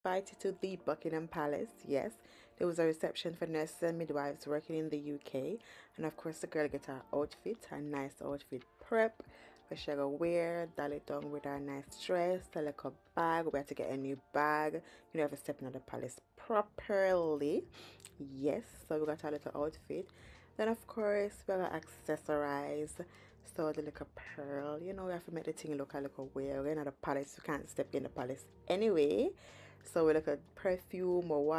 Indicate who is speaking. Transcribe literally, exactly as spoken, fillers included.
Speaker 1: invited to the Buckingham Palace. Yes, there was a reception for nurses and midwives working in the U K, and of course the girl get her outfit, her nice outfit prep. But she gonna wear, doll it down with her nice dress, a little bag. We had to get a new bag. You know, have to step into the palace properly. Yes, so we got our little outfit. Then of course we gotta accessorize. So the little pearl, you know, we have to make the thing look a little weird. We're in the palace, we can't step in the palace anyway. So we look at perfume or